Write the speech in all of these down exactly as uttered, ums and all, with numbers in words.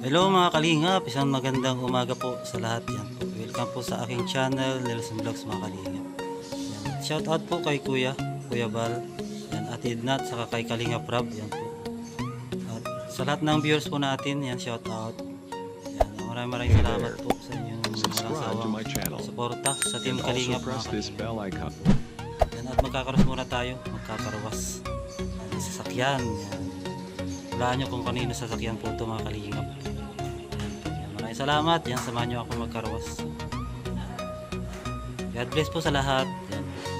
Hello mga kalingap, isang magandang umaga po sa lahat. Yan po. Welcome po sa aking channel, Nelson Vlogs mga kalingap. Yan. Shout out po kay Kuya, Kuya Bal, yan, at Idnat, saka kay Kalingap Rab. Yan po. At sa lahat ng viewers po natin, yan, shout out. Yan, maraming maraming salamat po sa inyong walang sawang suporta sa Team Kalingap mga kalingap. Yan, at magkakaros muna tayo, magkakarowas. Yan, sasakyan. Yan. Walaan nyo kung kanino sasakyan po ito mga kalingap. Yan, maraming salamat. Yan, samahan nyo ako magkarwas. God bless po sa lahat. Yan.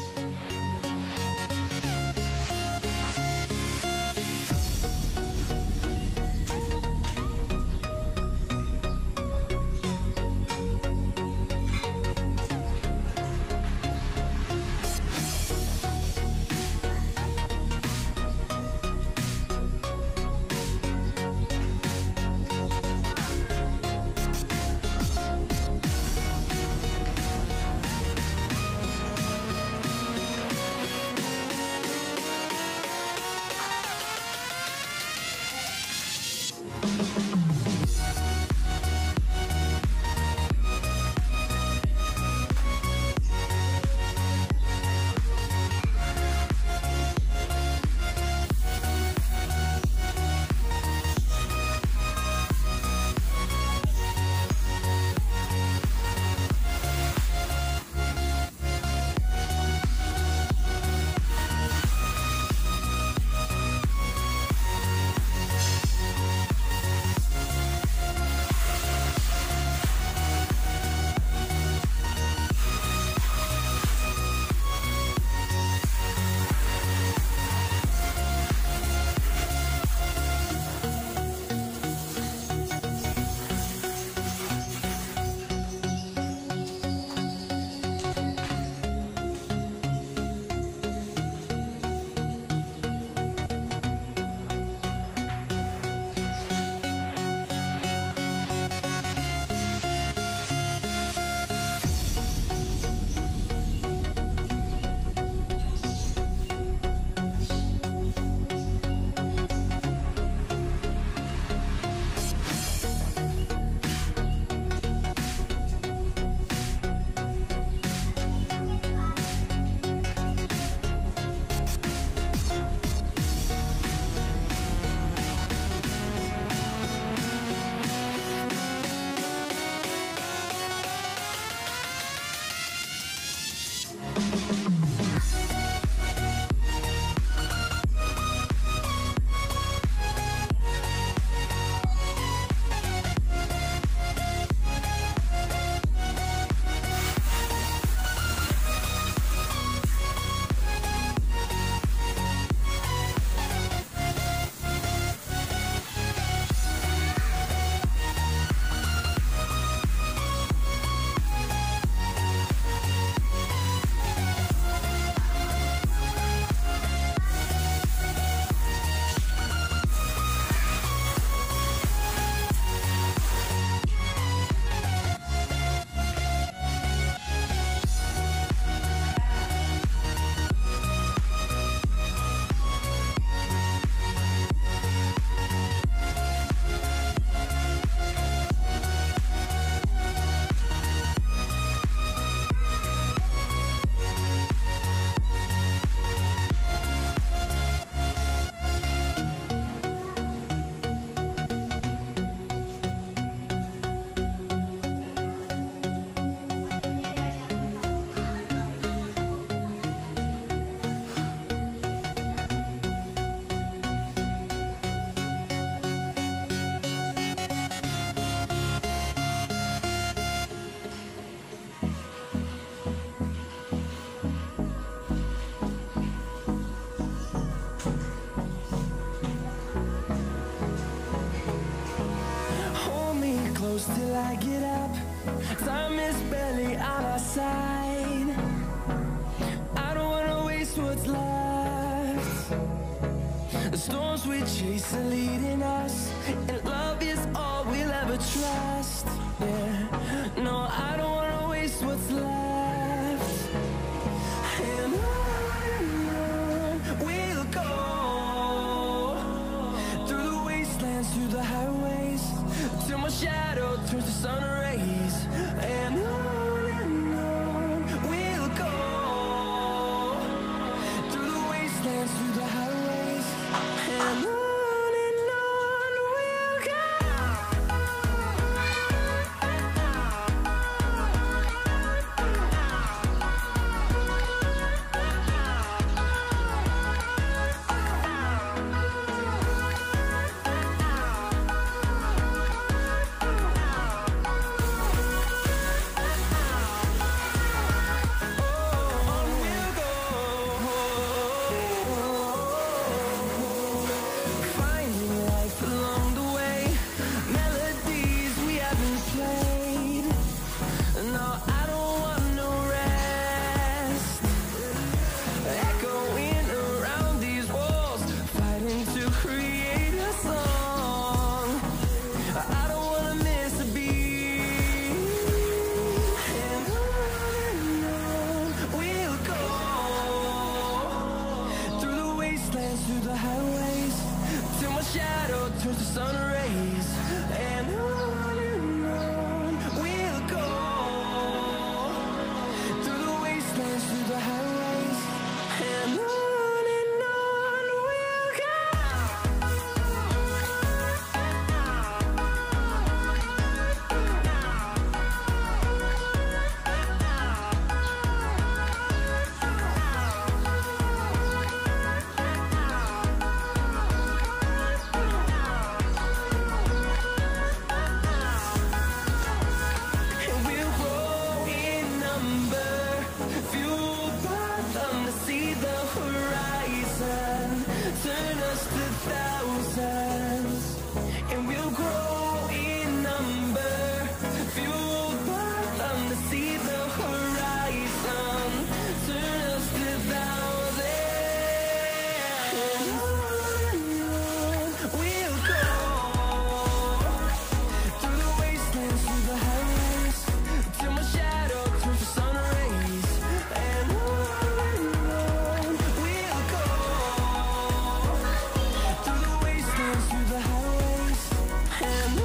Till I get up, time is barely on our side. I don't wanna waste what's left. The storms we chase are leading us, and love is all we'll ever trust. Yeah, no, I don't wanna waste what's left. And on we'll go, through the wastelands, through the highways. highways, till my shadow turns to sun rays. And on and on we'll go, through the wastelands, through the highways. And on and on we'll go. Through the highways, till my shadow turns to sun rays. And on and on we'll go, through the wastelands, through the highways. And on and on we'll go. Turn us to thousands, and we'll grow in number, fueled by them to see the horizon. Turn us to thousands, and on and on we'll go, through the wastelands, through the highways, till my shadow turns to sun rays. And on and on we'll go, through the highways. And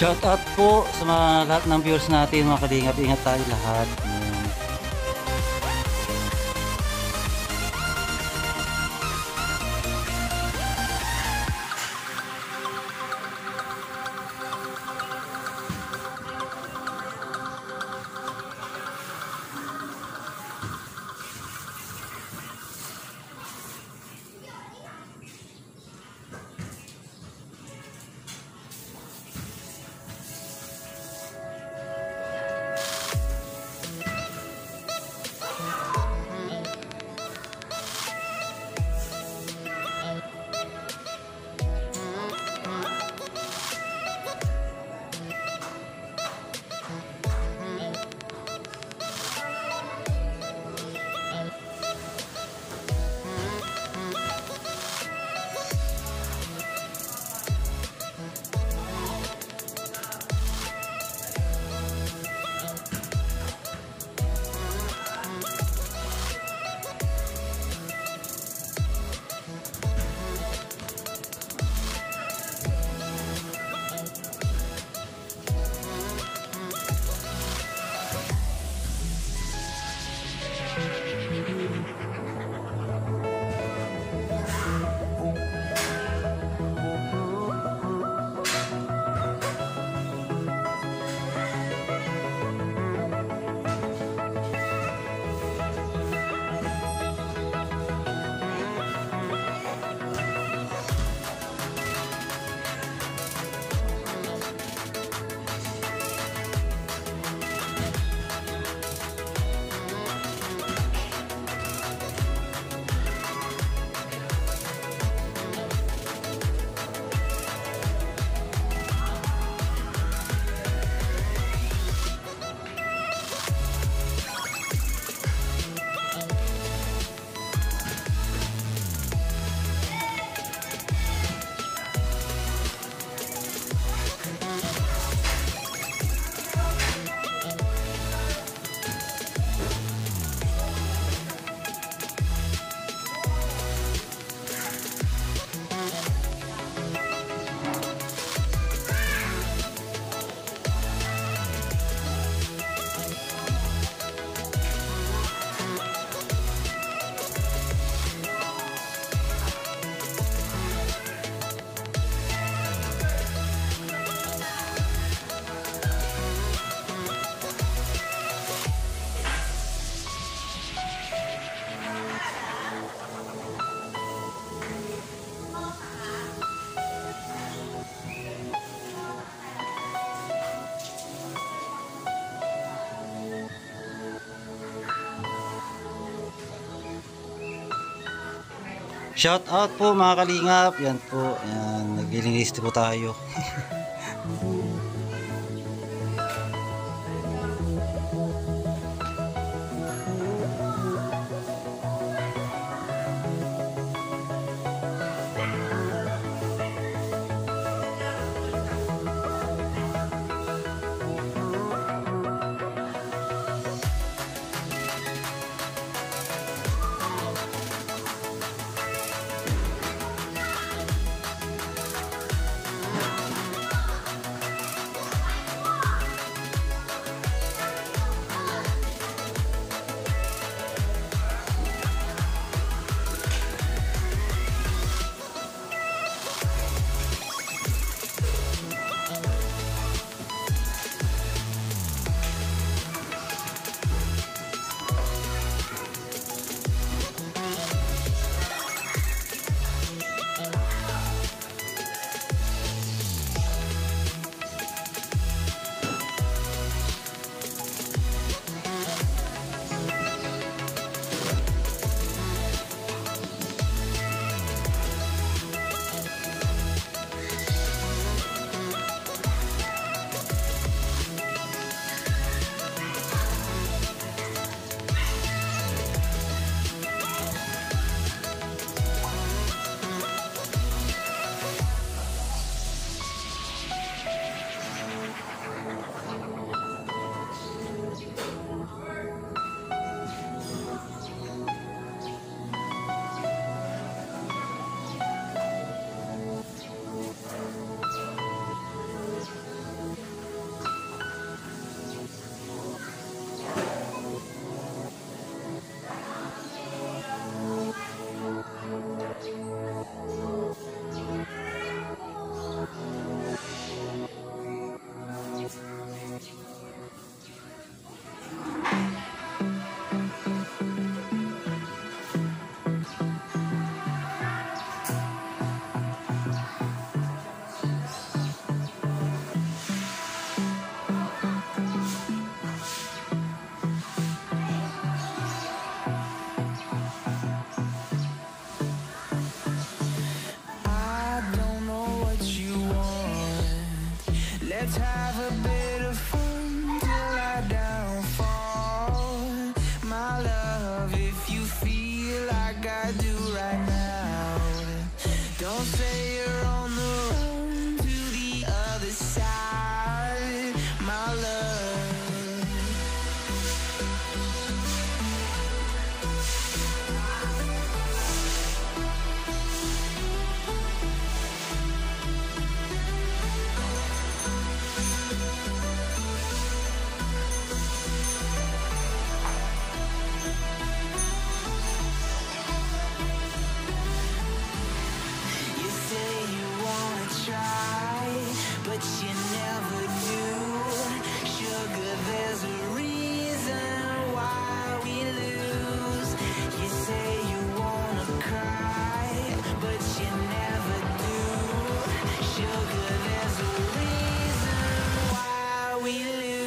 Shout out po sa mga lahat ng viewers natin mga kalingap. Ingat tayo lahat. Ayan. Shout out po mga kalingap. Yan po. Yan. Naglilinis po tayo. Let's have a bit of fun till I downfall. My love, if you feel like I do right now, don't say you're on the run to the other side, my love. You say you wanna try, but you never do. Sugar, there's a reason why we lose. You say you wanna cry, but you never do. Sugar, there's a reason why we lose.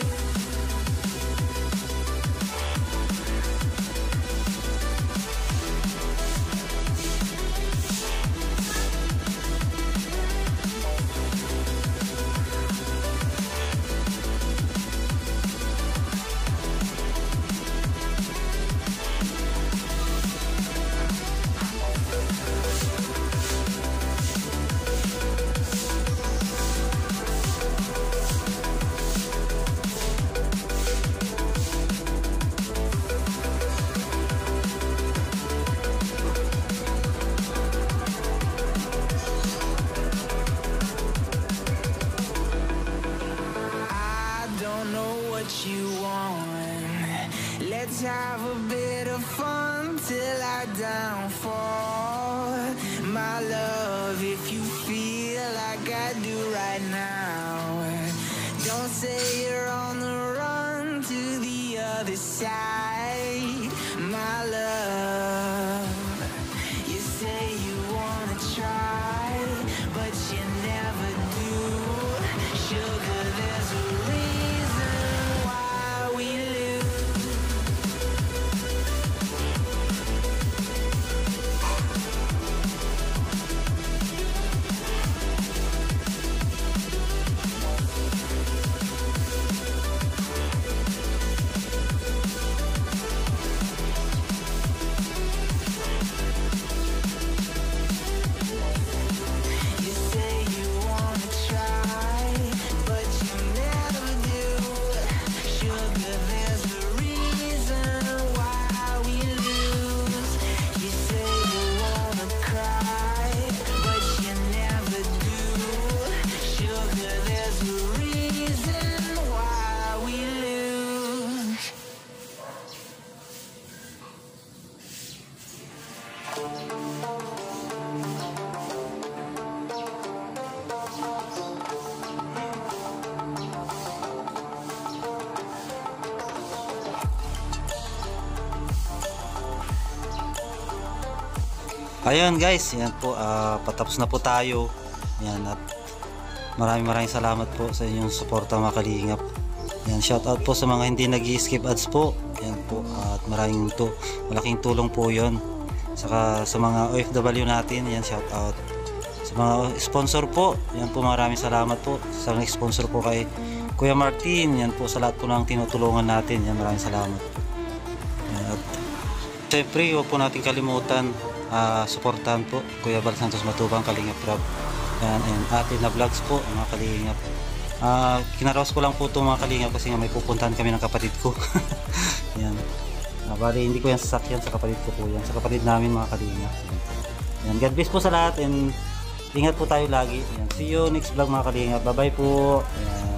I don't know what you want. Let's have a bit of fun till I downfall. My love, if you feel like I do right now, don't say you're on the run to the other side, my love. You say you wanna try, but you never do. Sugar, there's a reason why we lose. You say you wanna try, but you never do. Sugar, there's a reason why we lose. You say you wanna cry, but you never do. Sugar, there's a reason why we lose. Ayun guys, yan po, ah, patapos na po tayo. Yan, at maraming maraming salamat po sa inyong suporta mga kalingap. Yan, shout out po sa mga hindi nag-skip ads po. Yan po, at maraming to, malaking tulong po yon. Saka sa mga O F W natin, yan, shout out. Sa mga sponsor po, yan po, maraming salamat po. Sa nag-sponsor po kay Kuya Martin, yan po, sa lahat po ng tinutulungan natin, yan, maraming salamat. Yan, at syempre, huwag po natin kalimutan, uh, suportahan po Kuya Bal Santos Matubang, Kalingap Rab, yan, and atin na vlogs po mga kalingap. Uh, kinaraos ko lang po ito mga kalingap kasi nga may pupuntahan kami ng kapatid ko. Yan, uh, bali hindi ko yan sasakyan, sa kapatid ko po yan, sa kapatid namin mga kalingap. Yan, God bless po sa lahat, and ingat po tayo lagi. Yan, see you next vlog mga kalingap, bye bye po. Yan.